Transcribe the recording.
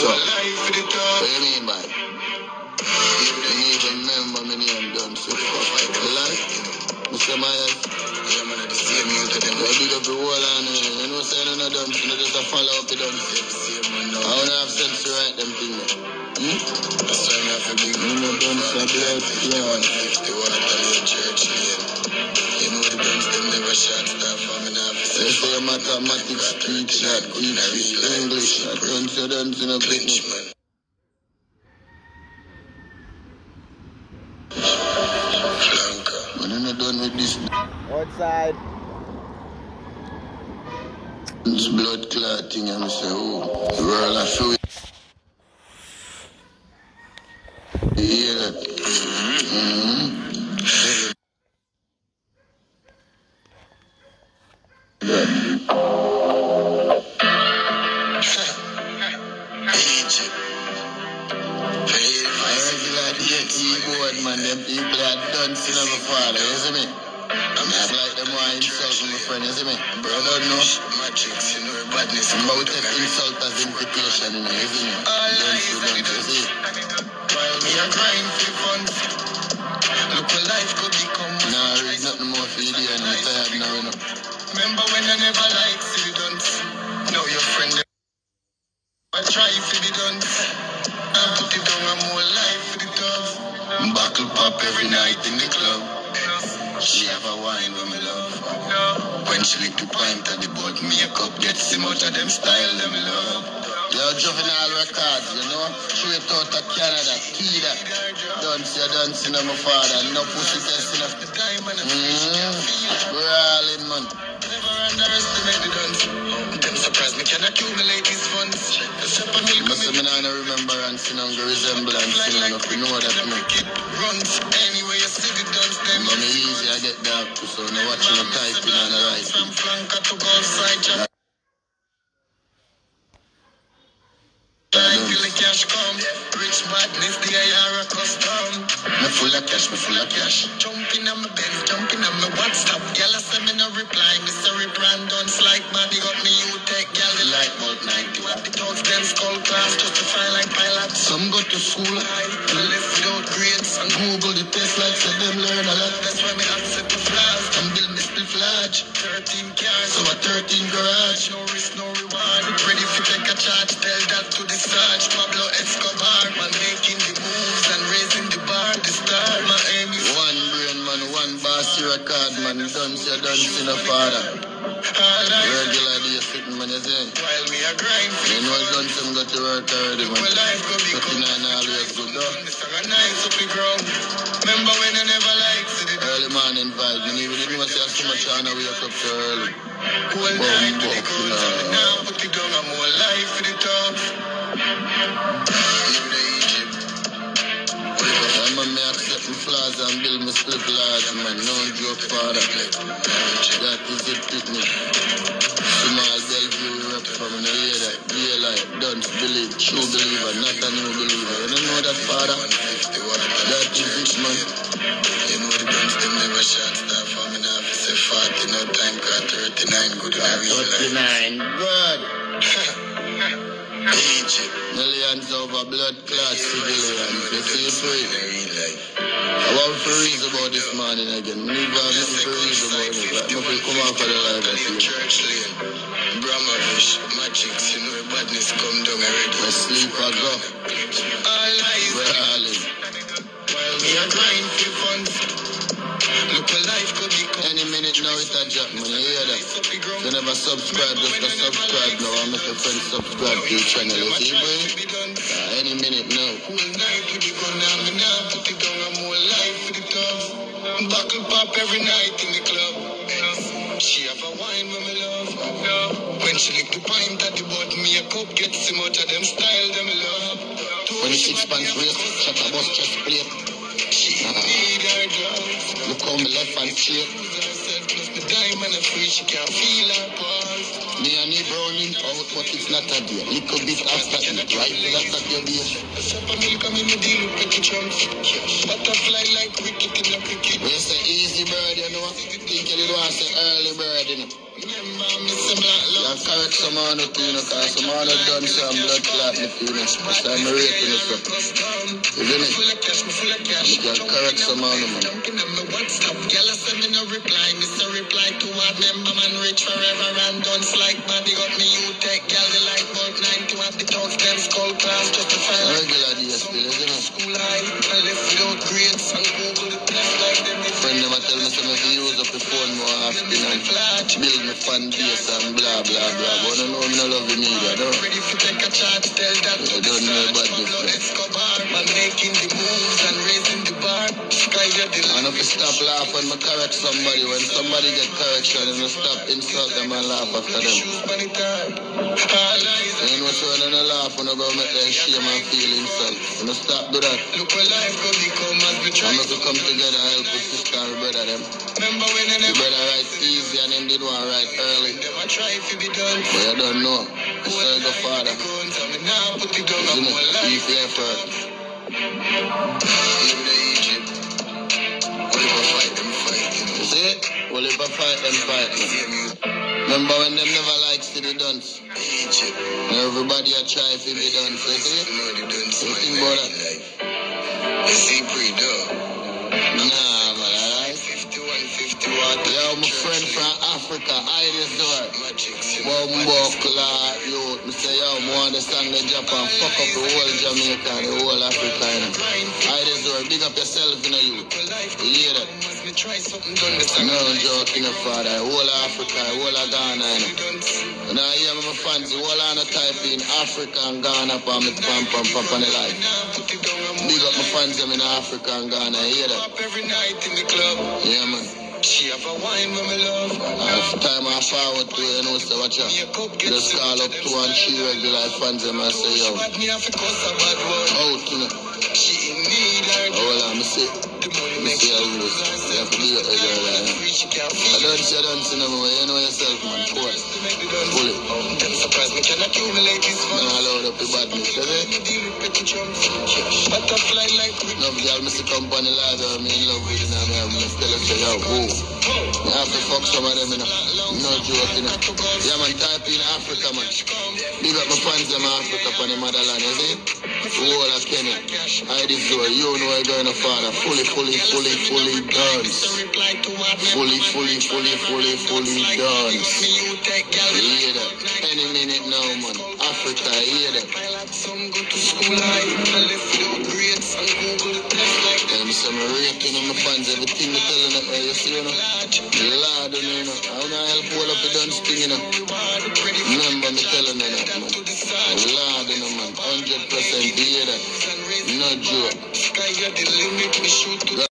So, what do you mean by it? You don't even remember me name done so fuck. You like? Mr. Myers? Yeah, man, the same music. I big up the whole and you know saying I'm not done, so you just follow up the done. I want to have sense to write them things. That's why I have to be good. I'm not done, so I'm blood. 150 watt on your church. You know the guns, them never shot stuff. I'm in office. They say mathematics, speech, English. I don't in a bitch, man. When I'm done with this. Outside. This blood clotting, and I say, oh, the world I show you. Yeah, that. Man, them people are dancing on my father, you see me? I'm not like them who insult my friend, you see me? Bro, I don't know. Magics, you know, badness. I'm about to insult as implication, you know, you see me? You see? While me a grind for fun, look what life could become. Nah, there is nothing more for you there, and I'm tired now, you know. Remember when I never liked silly dunce? Now your friend, I try for the dunce. I put it down, I'm more life for the dove. Buckle pop every night in the club. She have a wine with me love. When she lick the pint at the boat, me a cup gets him out of them style them love. Yo, Juvenile Records, you know, straight out of Canada, key that. Dancing on my father, no pussy testing of the time, and we're all in, man. Never underestimate the dance. Them surprise me can accumulate these funds. But some I don't remember and see no resemblance, you know, if you know that, you know. Runs anyway, you see the dance, them. But me easy, I get dark, so now watching the typing and the writing. From flanker to go side, feel the cash come, rich badness, the IR custom. Me full of cash. Jumping on my Benz, jumping on my WhatsApp. Y'all send me no reply, Mr. Brandon's like man, they got me you take, y'all they like about 90 watt. The dogs them skull class, just to fly like pilots. Some go to school high, left without grades, and Google the test like so them learn a lot. That's why me accept the flaws, and build me still flash. 13 cars, so a 13 garage. No risk, no reward, ready to take a charge, tell that to the Sarge, Pablo Escobar, man making the moves and raising the bar, the star, my aim is one brain man, one bossy record man, dancing a father. Regular day sitting man, you see? While we are grinding, you know Johnson got to work already man. 39 always good though. Nice up the ground. Remember when I never liked it? Early morning vibe, you even didn't say so much on the wake up so early. Whole night to the cool time, now put it down, I'm more life for the top. Man, me accept my flaws and build my split large, man. No joke, father. That is it with me. Small Bellevue rep from the year that realize, don't believe, true believer, not a new believer. You don't know that, father? That is it, man. You know the guns, them never shot stuff. I'm in office at 40, no time cut 39, good in a real life. 39, good. Egypt. Millions over blood clot civilians. You see free. I want to read about this morning again. Leave out nothing to read about it. Like nothing come out for the life of you. Church lane, Brahmavish, magics, you know badness come down already. I sleep I go. All eyes. We're all in. While we are crying for fun. Look what life could be. Any minute now it's a job, man. You hear that? You never subscribe, just to subscribe now. I'll make your friends subscribe to your channel. You see, boy? Any minute now. Whole night with the gun down, me now put it down. I'm more life for the top. Buckle pop every night in the club. She have a wine with me love. When she lick the pint at the boat, me a cup gets him out of them style, them love. 26 pants waist, shut a bus chest plate. She need her drugs. Look how me left and straight. The diamond and free, she can't feel her pulse. Me and me browning out, but it's not a day. Little bit after it, right? That's at your day. The supper milk, I'm in the deal with pretty chunks. Butterfly like cricket in the cricket. We say easy bird, you know. Think you don't want to say early bird, you know. You correct some on it, you know, because some on it done some blood clot, you know. That's why I'm raping it. Isn't it? You can correct some on it, man. Girl, I send me no reply. Mr. Reply to what member man rich forever and done like body got me. You take girl the light bulb 9 to have the talks them skull class just to find regular DSP, isn't it? School high, I left without grades and Google the test like them. Friend them I tell me some of the use up the phone more often and build me fan base and blah blah blah. But I don't know me no love the media, don't. Ready to take a charge, tell that I don't know about this. Man making the moves and raising the bar. And if you stop laughing, I correct somebody. When somebody get correction, and you stop insult them and laugh after them. And what's when you laugh, when you go make them shame and feel insult. When you stop do that, look where life go become as we try to come together and help with sister and brother them. Remember when the brother write easy and them did one right early. But you don't know. I saw the father. Isn't it? If you effort. See it? Well, if I fight them, fight me. Remember when them never like see the dance? And everybody a try to be dance, you see? What do you think about that? You see, pretty though. Nah, man, alright? 51. Yo, my friend from Africa, I just do it. Bumbukla, yo, me say, yo, I want the song in Japan, fuck up the whole Jamaica and the whole Africa, you know. I just do it, big up yourself, you know, you hear that? No joke, you know, father, whole Africa, whole of Ghana, you know. And I hear my fans, the whole of the type in Africa and Ghana, pam, on the life. Big up my fans, them in Africa and Ghana, you hear that? Yeah, man. She have a wine with me love. Every time I forward to her, you know, so watch out. Just call up to one, she regular fans and I say, yo. Out, you know. She in need her. Oh, I'm see. Me see how it is. You have to be a girl, I don't see no more. You know yourself, man. Pull it. Now load up the badness, you see? No girl, me see company live, I'm in love with it now. I'm tell her, say, yo, whoa. You have to fuck some of them, you know. No joke, you know. Yeah, man, type in Africa, man. Big up my fans in Africa, for the motherland, you see? Whole of Kenya. I this door, you know I'm going to father. Fully done. Fully done. You hear that? Any minute now, man. Africa, you hear that? I'm some rating on my fans, everything I'm telling them, you see, you know? Lord, you know, I'm gonna help all up the dance thing, you know? Remember me telling them that, man. Lord, you know, man, 100% hear that. No joke.